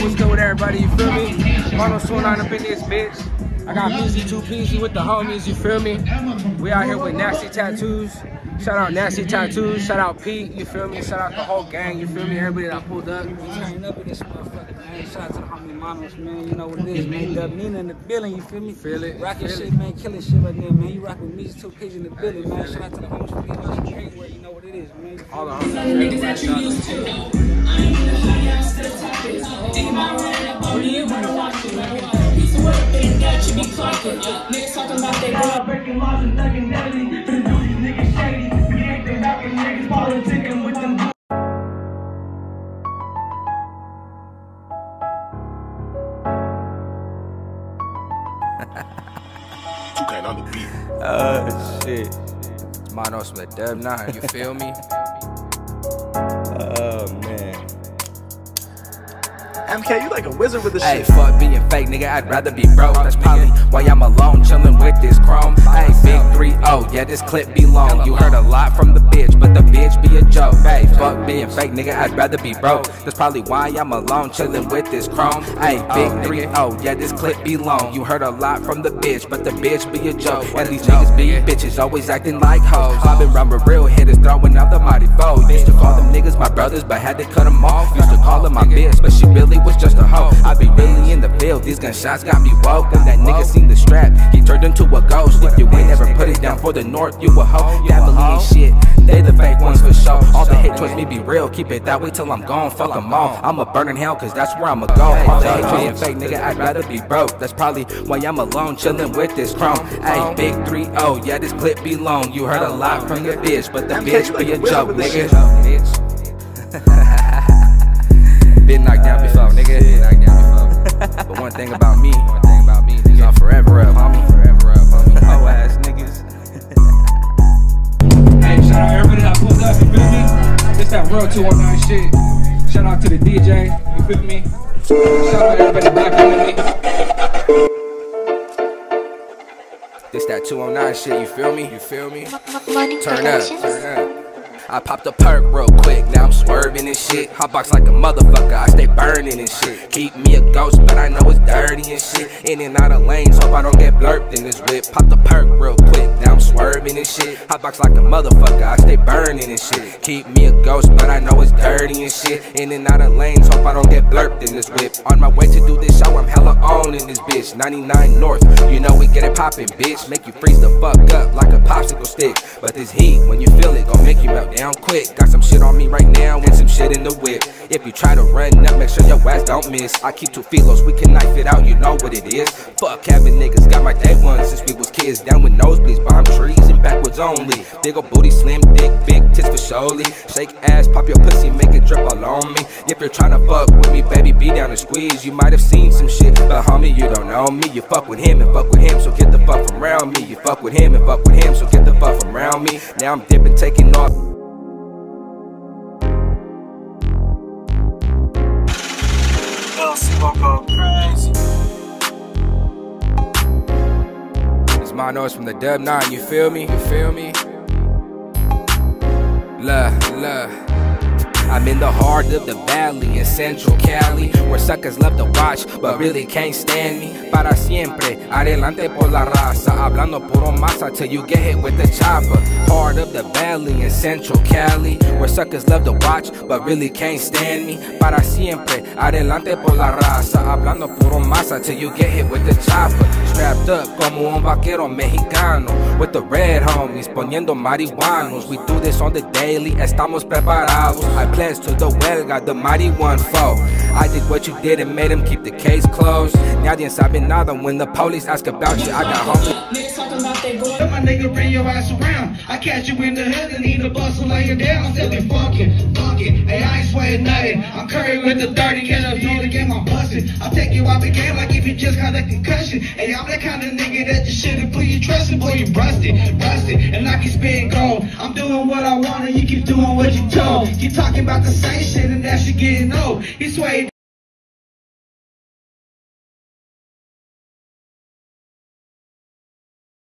What's good with everybody, you feel me? Monos 29 up in this bitch. I got Peasy 2 Peasy with the homies, you feel me? We out here with Nasty Tattoos. Shout out Nasty Tattoos, shout out Pete, you feel me? Shout out the whole gang, you feel me? Everybody that pulled up. We turning up in this motherfucker, man. Shout out to the homie Monos, man. You know what it is, man. Dub Nina in the building, you feel me? Feel it. Rockin' shit, man. Killing shit right there, man. You rockin' with Peasy 2 Peasy in the building, man. Shout out to the homies from East West everywhere. You know what it is, man. All the homies. That you used to know. I ain't gonna show y'all still talking. Dig my run up on you, wanna watch it, man. Piece of work, they got you be clocking. Niggas talking about they ball breaking laws and thugging deadly. Finna do these niggas shady. We ain't the rapping niggas politicking with them. On the beat. Oh shit. It's Monos from the Dub 9, you feel me? Oh man. MK, you like a wizard with the Hey, shit. fuck being fake, nigga, I'd rather be broke. That's probably why I'm alone, chillin' with this chrome. Hey, big 3-0, yeah, this clip be long. You heard a lot from the bitch, but the bitch be a joke. Hey, fuck being fake, nigga, I'd rather be broke. That's probably why I'm alone, chillin' with this chrome. Hey, big 3-0, yeah, this clip be long. You heard a lot from the bitch, but the bitch be a joke. And these niggas be bitches, always acting like hoes. Bobbing around with real hitters, throwing out the mighty foe. Used to call them niggas my brothers, but had to cut them off. Used to call her my bitch, but she really was just a hoe. I be really in the field, these gunshots got me woke. And that nigga seen the strap, he turned into a ghost. If you ain't never put it down for the north, you a hoe. Family ain't shit, they the fake ones for sure. All the hate towards me be real, keep it that way till I'm gone. Fuck them all, I'ma burn in hell cause that's where I'ma go. All the hate being fake, nigga, I'd rather be broke. That's probably why I'm alone, chillin' with this chrome. Hey, big 3-0, yeah, this clip be long. You heard a lot from your bitch, but the bitch be a joke, nigga. Been knocked down before, nigga. But one thing about me, nigga, I'm forever up, homie. Hoe ass niggas. Hey, shout out everybody that pulled up, you feel me? This that real 219 shit. Shout out to the DJ, you feel me? Shout out everybody back with me. This that 209 shit, you feel me? Turn up. I popped a perk real quick, now I'm swerving and shit. Hotbox like a motherfucker, I stay burning and shit. Keep me a ghost, but I know it's dirty and shit. In and out of lanes, hope I don't get blurped in this whip. Popped a perk real quick, now I'm swerving and shit. Hotbox like a motherfucker, I stay burning and shit. Keep me a ghost, but I know it's dirty and shit. In and out of lanes, hope I don't get blurped in this whip. On my way to do this show, I'm hella on in this bitch. 99 North, you know we get it poppin', bitch. Make you freeze the fuck up like a popsicle stick. But this heat, when you feel it, gon' make you melt down quick. Got some shit on me right now and some shit in the whip. If you try to run up, make sure your ass don't miss. I keep 2 filos, we can knife it out, you know what it is. Fuck having niggas, got my day one since we was kids. Down with nosebleeds, bomb trees and backwards only. Big ol' booty, slim dick, big tits for surely. Shake ass, pop your pussy, make it drip all on me. If you're trying to fuck with me, baby, be down and squeeze. You might have seen some shit, but homie, you don't know me. You fuck with him and fuck with him, so get the fuck from around me. You fuck with him and fuck with him, so get the fuck from around me. Now I'm dipping, taking off. It's Monos from the Dub 9, you feel me? Look. I'm in the heart of the valley in Central Cali, where suckers love to watch but really can't stand me. Para siempre, adelante por la raza, hablando puro masa till you get hit with the chopper. Heart of the valley in Central Cali, where suckers love to watch but really can't stand me. Para siempre, adelante por la raza, hablando puro masa till you get hit with the chopper. Strapped up como un vaquero mexicano, with the red homies poniendo marihuanos. We do this on the daily, estamos preparados. I pledge to the huelga, the mighty 1-4. I did what you did and made him keep the case closed. Nadie sabe nada when the police ask about you. I got homies. Niggas talking about they boy. My nigga bring your ass around. I catch you in the head and need a bus and lay you down. Still be fucking. Hey, I ain't sweating nothing. I'm Curry with the 30, can I do the game? I'm busting. I'll take you out the game like if you just got a concussion. Hey, I'm that kind of nigga that you shouldn't put your trust in. Boy, you busted. And I can spin gold. I'm doing what I want and you keep doing what you told. You talking about the same shit and that shit getting old. He swayed.